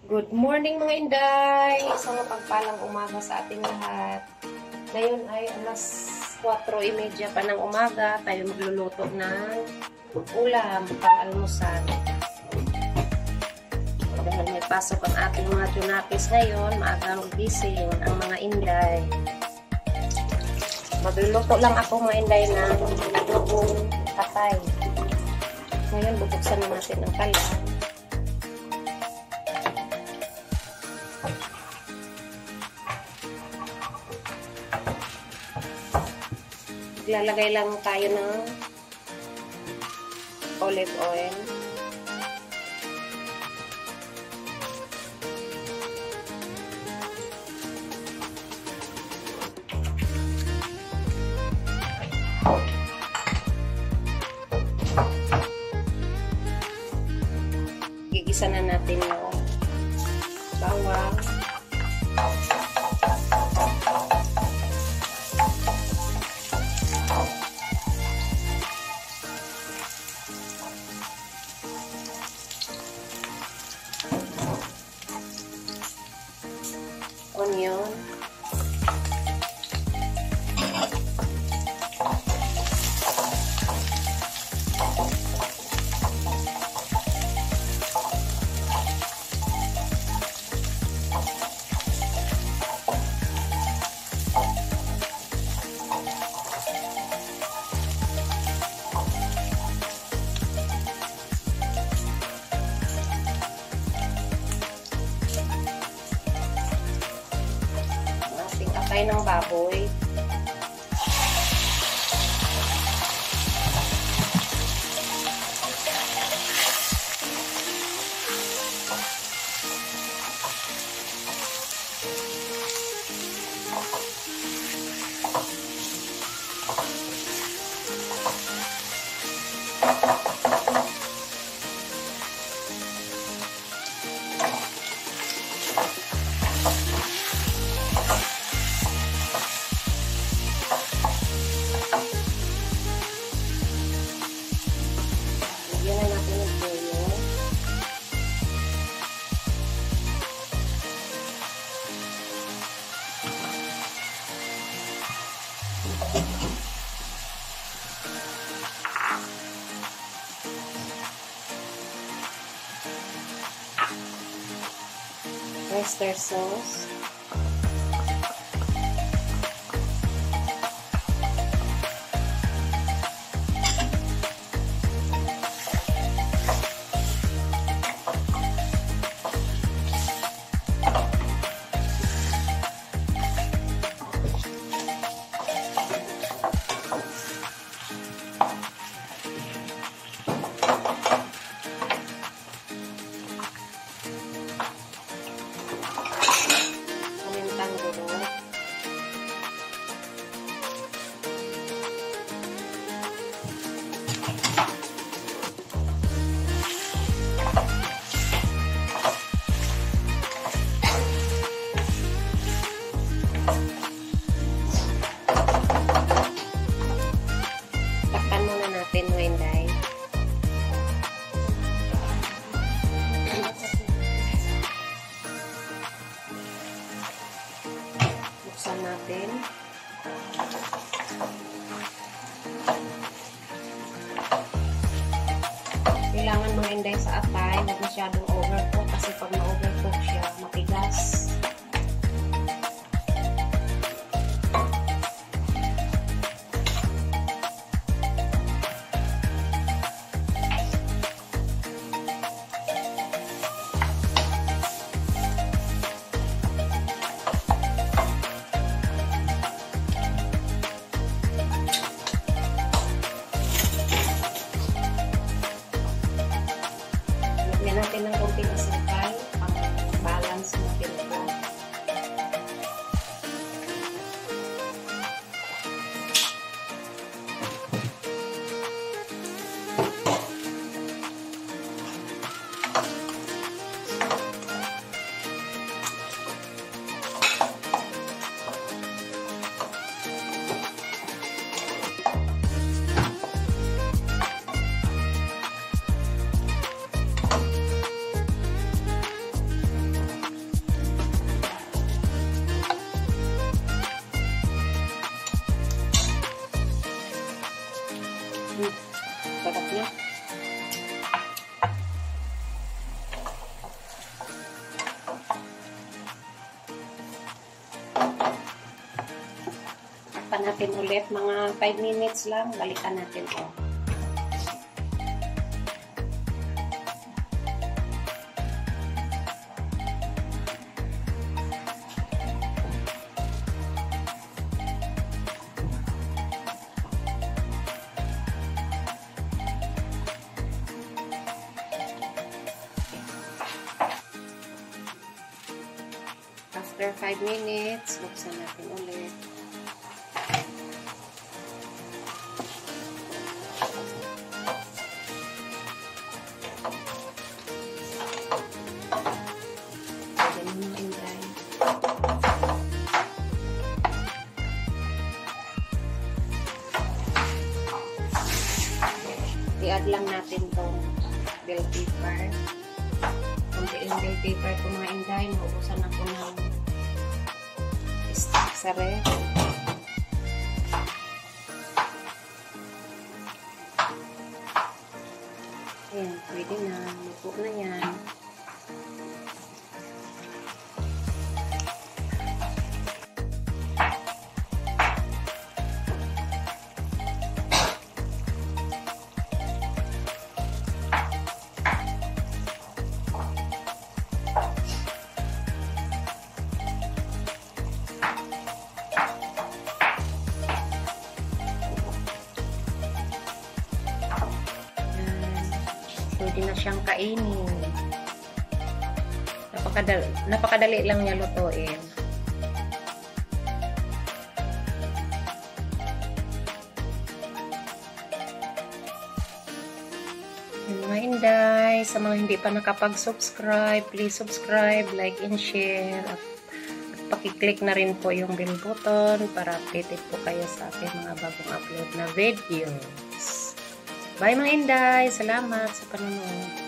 Good morning mga Inday! Isang mapagpalang umaga sa ating lahat. Ngayon ay alas 4:30 pa ng umaga. Tayo magluluto ng ulam pang-almusal. Dahil may pasok ang ating mga tunapis ngayon, maagang gising ang mga Inday. Magluluto lang ako mga Inday ng adobong patay. Ngayon bubuksan natin ang kalan. Lalagay lang tayo ng olive oil. Gigisa na natin yung bawang. Onion. Atay ng baboy. Oyster sauce. Takpan muna natin mga Inday. Buksan natin. Kailangan mga Inday sa atay, huwag masyadong overcook kasi pag na-overcook siya, matigas. Lagyan natin ng natin ulit. Mga 5 minutes lang. Balikan natin to. After 5 minutes, buksan natin ulit. I-add lang natin itong bell pepper. Kuntiin bell pepper ko mga inday. Maubusan ako ng stick sa ref. Ayan, pwede na. Luto na yan. Pwede na siyang kainin. Napakadali lang niya lutuin. Mga inday, sa mga hindi pa nakapag-subscribe, please subscribe, like, and share. At pakiclick na rin po yung bell button para updated po kayo sa aking mga bagong upload na videos. Bye mga inday! Salamat sa panonood!